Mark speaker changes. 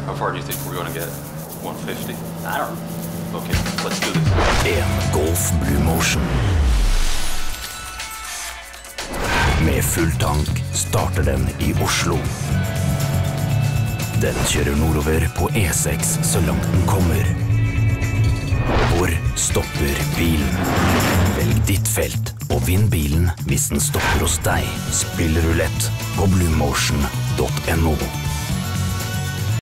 Speaker 1: How far do you think we're going to get? 150?
Speaker 2: I don't know.
Speaker 1: Okay, let's do this.
Speaker 3: En Golf BlueMotion. Med full tank starter den i Oslo. Den kjører nordover på E6 så langt den kommer. Hvor stopper bilen? Velg ditt felt og vinn bilen hvis den stopper hos deg. Spill roulette på BlueMotion.no.